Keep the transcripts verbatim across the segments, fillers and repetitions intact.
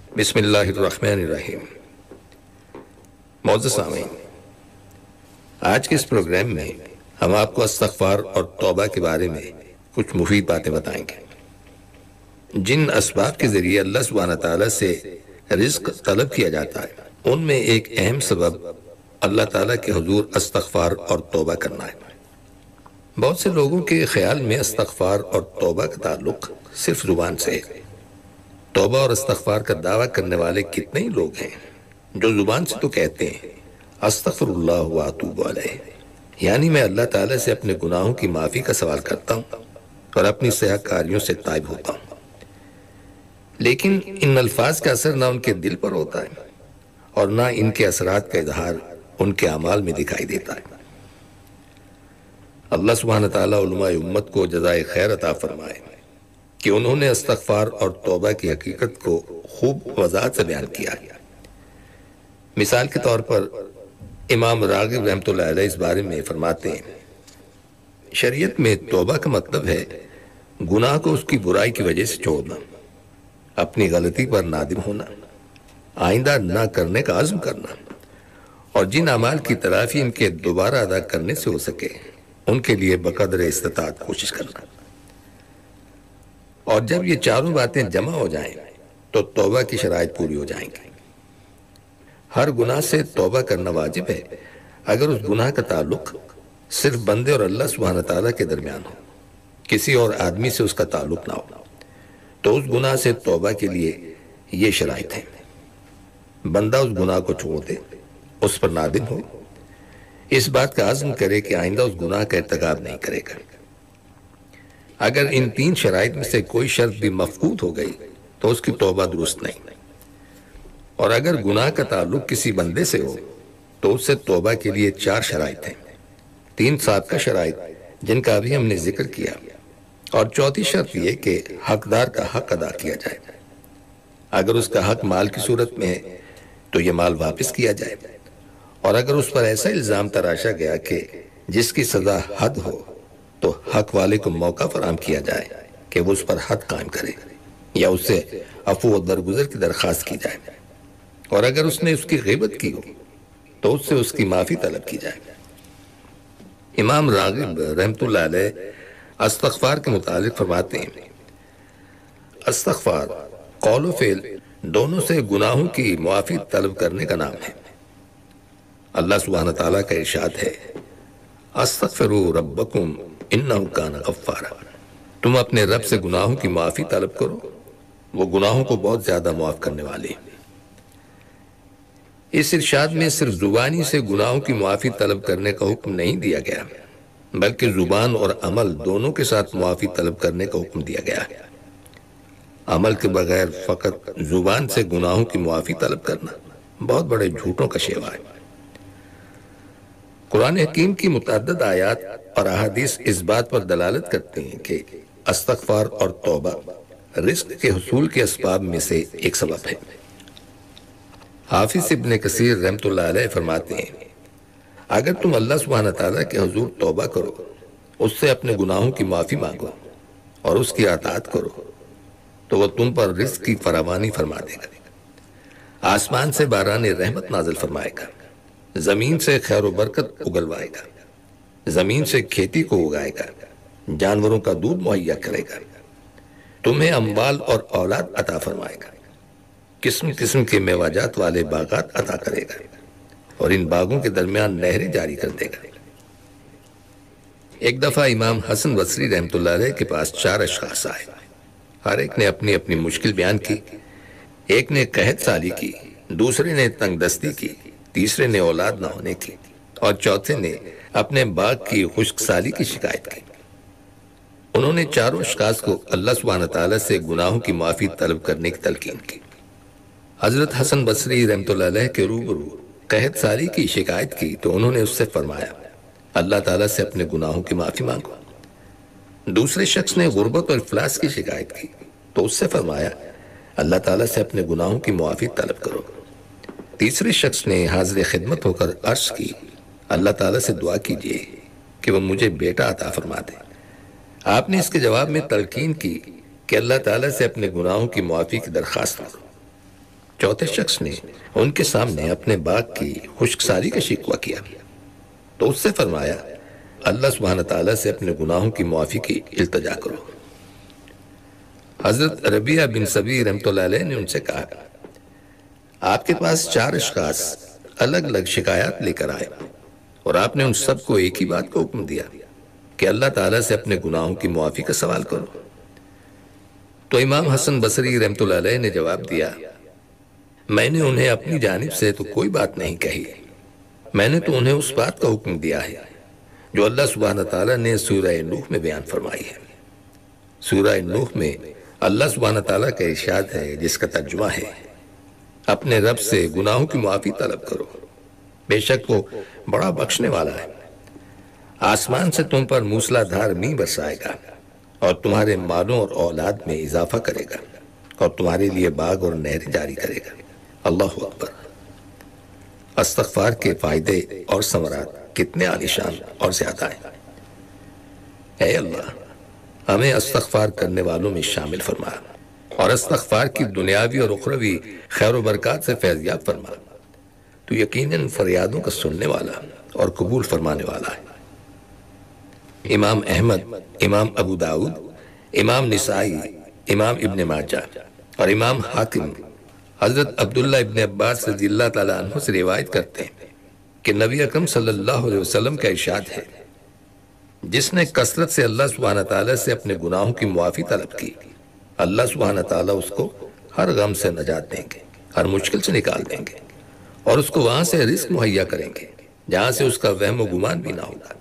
بسم اللہ الرحمن الرحیم۔ معزز سامعین، آج کے اس پروگرام میں ہم آپ کو استغفار اور توبہ کے بارے میں کچھ مفید باتیں بتائیں گے۔ جن اسباب کے ذریعے اللہ سبحانہ تعالیٰ سے رزق طلب کیا جاتا ہے، ان میں ایک اہم سبب اللہ تعالیٰ کے حضور استغفار اور توبہ کرنا ہے۔ بہت سے لوگوں کے خیال میں استغفار اور توبہ کا تعلق صرف زبان سے ہے۔ توبہ اور استغفار کا دعویٰ کرنے والے کتنے ہی لوگ ہیں جو زبان سے تو کہتے ہیں استغفر اللہ و اتوب علیہ، یعنی میں اللہ تعالیٰ سے اپنے گناہوں کی معافی کا سوال کرتا ہوں اور اپنی سیاہ کاریوں سے تائب ہوتا ہوں، لیکن ان الفاظ کا اثر نہ ان کے دل پر ہوتا ہے اور نہ ان کے اثرات کا اظہار ان کے اعمال میں دکھائی دیتا ہے۔ اللہ سبحانہ تعالیٰ علماء امت کو جزائے خیر عطا فرمائے کہ انہوں نے استغفار اور توبہ کی حقیقت کو خوب وضاحت سے بیان کیا ہے۔ مثال کے طور پر امام راغب رحمۃ اللہ علیہ اس بارے میں فرماتے ہیں، شریعت میں توبہ کا مطلب ہے گناہ کو اس کی برائی کی وجہ سے چھوڑنا، اپنی غلطی پر نادم ہونا، آئندہ نہ کرنے کا عزم کرنا، اور جن اعمال کی تلافی ان کے دوبارہ ادا کرنے سے ہو سکے ان کے لیے بقدر استطاعت کوشش کرنا۔ اور جب یہ چاروں باتیں جمع ہو جائیں تو توبہ کی شرائط پوری ہو جائیں گی۔ ہر گناہ سے توبہ کرنا واجب ہے اگر اس گناہ کا تعلق صرف بندے اور اللہ سبحانہ تعالیٰ کے درمیان ہو، کسی اور آدمی سے اس کا تعلق نہ ہو، تو اس گناہ سے توبہ کے لیے یہ شرائط ہیں۔ بندہ اس گناہ کو چھوڑ دے، اس پر نادم ہو، اس بات کا عزم کرے کہ آئندہ اس گناہ کا ارتکاب نہیں کرے گا۔ اگر ان تین شرائط میں سے کوئی شرط بھی مفقود ہو گئی تو اس کی توبہ درست نہیں، اور اگر گناہ کا تعلق کسی بندے سے ہو تو اس سے توبہ کے لیے چار شرائط ہیں، تین سابقہ شرائط جن کا ابھی ہم نے ذکر کیا، اور چوتھی شرط یہ کہ حقدار کا حق ادا کیا جائے۔ اگر اس کا حق مال کی صورت میں ہے تو یہ مال واپس کیا جائے، اور اگر اس پر ایسا الزام تراشا گیا کہ جس کی سزا حد ہو تو حق والے کو موقع فراہم کیا جائے کہ وہ اس پر حد قائم کرے یا اس سے عفو و درگزر کی درخواست کی جائے، اور اگر اس نے اس کی غیبت کی ہو تو اس سے اس کی معافی طلب کی جائے۔ امام راغب رحمۃ اللہ علیہ استغفار کے متعلق فرماتے ہیں، استغفار قول و فعل دونوں سے گناہوں کی معافی طلب کرنے کا نام ہے۔ اللہ سبحانہ تعالیٰ کا ارشاد ہے، استغفروا ربکم انہ کان غفارا، تم اپنے رب سے گناہوں کی معافی طلب کرو، وہ گناہوں کو بہت زیادہ معاف کرنے والے ہیں۔ اس ارشاد میں صرف زبانی سے گناہوں کی معافی طلب کرنے کا حکم نہیں دیا گیا، بلکہ زبان اور عمل دونوں کے ساتھ معافی طلب کرنے کا حکم دیا گیا ہے۔ عمل کے بغیر فقط زبان سے گناہوں کی معافی طلب کرنا بہت بڑے جھوٹوں کا شیوا ہے۔ قرآن حکیم کی متعدد آیات اور احادیث اس بات پر دلالت کرتے ہیں کہ استغفار اور توبہ رزق کے حصول کے اسباب میں سے ایک سبب ہے۔ حافظ ابن کثیر رحمۃ اللہ علیہ فرماتے ہیں، اگر تم اللہ سبحانہ تعالیٰ کے حضور توبہ کرو، اس سے اپنے گناہوں کی معافی مانگو اور اس کی اطاعت کرو تو وہ تم پر رزق کی فراوانی فرما دے گا، آسمان سے باران رحمت نازل فرمائے گا، زمین سے خیر و برکت اگلوائے گا، زمین سے کھیتی کو اگائے گا، جانوروں کا دودھ مہیا کرے گا، تمہیں اموال اور اولاد عطا فرمائے گا، قسم قسم کے میوہ والے باغات عطا کرے گا، اور ان باغوں کے درمیان نہریں جاری کر دے گا۔ ایک دفعہ امام حسن بصری رحمۃ اللہ علیہ کے پاس چار اشخاص آئے، ہر ایک نے اپنی اپنی مشکل بیان کی۔ ایک نے قحط سالی کی، دوسرے نے تنگ دستی کی، تیسرے نے اولاد نہ ہونے کی، اور چوتھے نے اپنے باغ کی خشک سالی کی شکایت کی۔ انہوں نے چاروں اشخاص کو اللہ سبحانہ تعالیٰ سے گناہوں کی معافی طلب کرنے کی تلقین کی۔ حضرت حسن بصری رحمۃ اللہ علیہ کے روبرو قحط سالی کی شکایت کی تو انہوں نے اس سے فرمایا، اللہ تعالیٰ سے اپنے گناہوں کی معافی مانگو۔ دوسرے شخص نے غربت اور افلاس کی شکایت کی تو اس سے فرمایا، اللہ تعالیٰ سے اپنے گناہوں کی معافی طلب کرو۔ تیسرے شخص نے حاضر خدمت ہو کر عرض کی، اللہ تعالیٰ سے دعا کیجئے کہ وہ مجھے بیٹا عطا فرما دے۔ آپ نے اس کے جواب میں تلقین کی کہ اللہ تعالیٰ سے اپنے گناہوں کی معافی کی درخواست کرو۔ چوتھے شخص نے ان کے سامنے اپنے باغ کی خشک سالی کا شکوہ کیا تو اس سے فرمایا اللہ سبحانہ تعالیٰ سے اپنے گناہوں کی معافی کی التجا کرو۔ حضرت ربیعہ بن سبی رحمۃ اللہ علیہ نے ان سے کہا آپ کے پاس چار اشخاص الگ الگ شکایات لے کر آئے اور آپ نے ان سب کو ایک ہی بات کا حکم دیا کہ اللہ تعالیٰ سے اپنے گناہوں کی معافی کا سوال کرو۔ تو امام حسن بصری رحمۃ اللہ علیہ نے جواب دیا میں نے انہیں اپنی جانب سے تو کوئی بات نہیں کہی، میں نے تو انہیں اس بات کا حکم دیا ہے جو اللہ سبحانہ تعالیٰ نے سورہ نوح میں بیان فرمائی ہے۔ سورہ نوح میں اللہ سبحانہ تعالیٰ کا ارشاد ہے جس کا ترجمہ ہے اپنے رب سے گناہوں کی معافی طلب کرو، بے شک وہ بڑا بخشنے والا ہے۔ آسمان سے تم پر موسلا دھار می برسائے گا اور تمہارے مالوں اور اولاد میں اضافہ کرے گا اور تمہارے لیے باغ اور نہریں جاری کرے گا۔ اللہ اکبر۔ استغفار کے فائدے اور ثمرات کتنے عالیشان اور زیادہ ہیں۔ اے اللہ ہمیں استغفار کرنے والوں میں شامل فرما اور استغفار کی دنیاوی اور اخروی خیر و برکات سے فیضیاب فرما۔ تو یقیناً فریادوں کا سننے والا اور قبول فرمانے والا ہے۔ امام احمد، امام ابو داؤد، امام نسائی، امام ابن ماجہ اور امام حاکم حضرت عبداللہ ابن عباس رضی اللہ تعالیٰ عنہ سے روایت کرتے ہیں کہ نبی اکرم صلی اللہ علیہ وسلم کا ارشاد ہے جس نے کثرت سے اللہ سبحانہ تعالیٰ سے اپنے گناہوں کی معافی طلب کی اللہ سبحانہ تعالیٰ اس کو ہر غم سے نجات دیں گے، ہر مشکل سے نکال دیں گے اور اس کو وہاں سے رزق مہیا کریں گے جہاں سے اس کا وہم و گمان بھی نہ ہوگا۔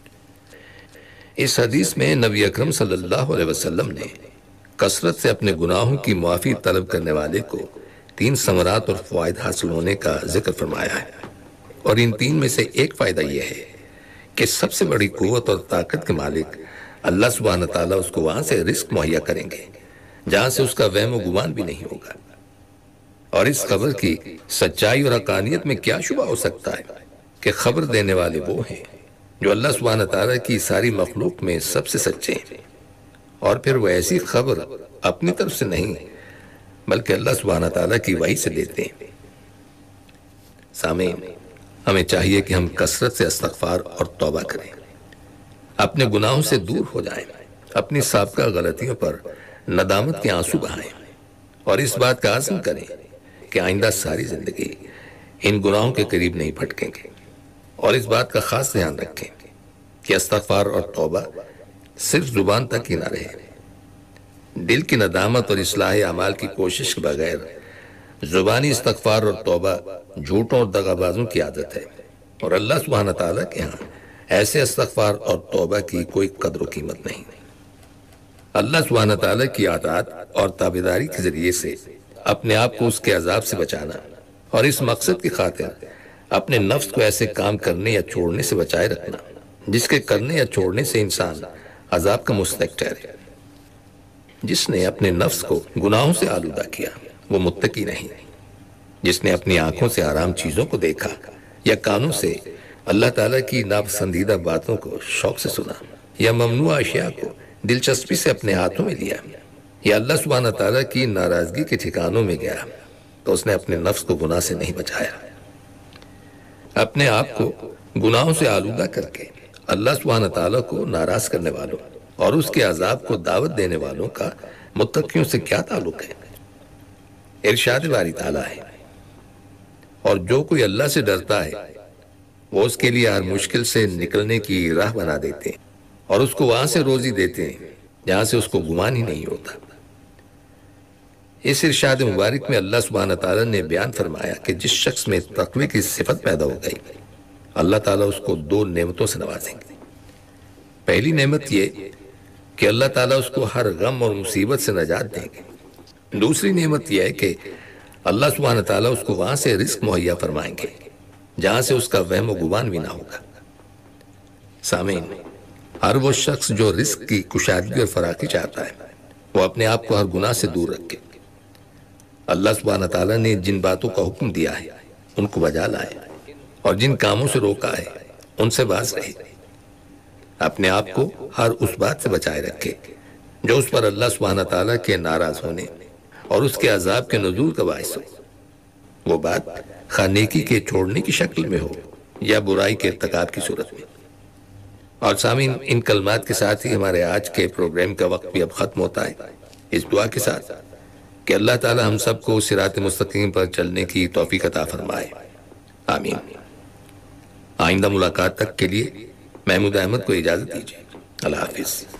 اس حدیث میں نبی اکرم صلی اللہ علیہ وسلم نے کثرت سے اپنے گناہوں کی معافی طلب کرنے والے کو تین ثمرات اور فوائد حاصل ہونے کا ذکر فرمایا ہے، اور ان تین میں سے ایک فائدہ یہ ہے کہ سب سے بڑی قوت اور طاقت کے مالک اللہ سبحانہ تعالیٰ اس کو وہاں سے رزق مہیا کریں گے جہاں سے اس کا وہم و گمان بھی نہیں ہوگا۔ اور اس خبر کی سچائی اور حقانیت میں کیا شبہ ہو سکتا ہے کہ خبر دینے والے وہ ہیں جو اللہ سبحانہ تعالیٰ کی ساری مخلوق میں سب سے سچے ہیں، اور پھر وہ ایسی خبر اپنی طرف سے نہیں بلکہ اللہ سبحانہ تعالیٰ کی وحی سے دیتے ہیں۔ سامعین، ہمیں چاہیے کہ ہم کثرت سے استغفار اور توبہ کریں، اپنے گناہوں سے دور ہو جائیں، اپنی سابقہ غلطیوں پر ندامت کے آنسو بہائیں اور اس بات کا عزم کریں کہ آئندہ ساری زندگی ان گناہوں کے قریب نہیں پھٹکیں گے، اور اس بات کا خاص دھیان رکھیں کہ استغفار اور توبہ صرف زبان تک ہی نہ رہے۔ دل کی ندامت اور اصلاح اعمال کی کوشش کے بغیر زبانی استغفار اور توبہ جھوٹوں اور دغا بازوں کی عادت ہے، اور اللہ سبحانہ تعالیٰ کے ہاں ایسے استغفار اور توبہ کی کوئی قدر و قیمت نہیں۔ اللہ سبحانہ تعالیٰ کی اطاعت اور تابعداری کے ذریعے سے اپنے آپ کو اس کے عذاب سے بچانا، اور اس مقصد کی خاطر اپنے نفس کو ایسے کام کرنے یا چھوڑنے سے بچائے رکھنا جس کے کرنے یا چھوڑنے سے انسان عذاب کا مستحق ٹھہرے۔ جس نے اپنے نفس کو گناہوں سے آلودہ کیا وہ متقی نہیں۔ جس نے اپنی آنکھوں سے حرام چیزوں کو دیکھا یا کانوں سے اللہ تعالیٰ کی ناپسندیدہ باتوں کو شوق سے سنا یا ممنوع اشیاء کو دلچسپی سے اپنے ہاتھوں میں لیا یا اللہ سبحانہ تعالیٰ کی ناراضگی کے ٹھکانوں میں گیا تو اس نے اپنے نفس کو گناہ سے نہیں بچایا۔ اپنے آپ کو گناہوں سے آلودہ کر کے اللہ سبحانہ تعالیٰ کو ناراض کرنے والوں اور اس کے عذاب کو دعوت دینے والوں کا متقیوں سے کیا تعلق ہے؟ ارشاد باری تعالیٰ ہے، اور جو کوئی اللہ سے ڈرتا ہے وہ اس کے لیے ہر مشکل سے نکلنے کی راہ بنا دیتے ہیں اور اس کو وہاں سے روزی دیتے ہیں جہاں سے اس کو گمان ہی نہیں ہوتا۔ اس ارشاد مبارک میں اللہ سبحانہ تعالیٰ نے بیان فرمایا کہ جس شخص میں تقوی کی صفت پیدا ہو گئی اللہ تعالیٰ اس کو دو نعمتوں سے نوازیں گے۔ پہلی نعمت یہ کہ اللہ تعالیٰ اس کو ہر غم اور مصیبت سے نجات دیں گے۔ دوسری نعمت یہ ہے کہ اللہ سبحانہ تعالیٰ اس کو وہاں سے رزق مہیا فرمائیں گے جہاں سے اس کا وہم و گمان بھی نہ ہوگا۔ سامعین، ہر وہ شخص جو رزق کی کشادگی اور فراخی چاہتا ہے وہ اپنے آپ کو ہر گناہ سے دور رکھے۔ اللہ سبحانہ تعالیٰ نے جن باتوں کا حکم دیا ہے ان کو بجا لائے اور جن کاموں سے روکا ہے ان سے باز رہے۔ اپنے آپ کو ہر اس بات سے بچائے رکھے جو اس پر اللہ سبحانہ تعالیٰ کے ناراض ہونے اور اس کے عذاب کے نزول کا باعث ہو۔ وہ بات خواہ نیکی کے چھوڑنے کی شکل میں ہو یا برائی کے ارتکاب کی صورت میں۔ اور سامعین، ان کلمات کے ساتھ ہی ہمارے آج کے پروگرام کا وقت بھی اب ختم ہوتا ہے، اس دعا کے ساتھ کہ اللہ تعالی ہم سب کو صراط مستقیم پر چلنے کی توفیق عطا فرمائے، آمین۔ آئندہ ملاقات تک کے لیے محمود احمد کو اجازت دیجیے، اللہ حافظ۔